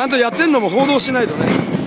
ゃんとやってんのも報道しないとね。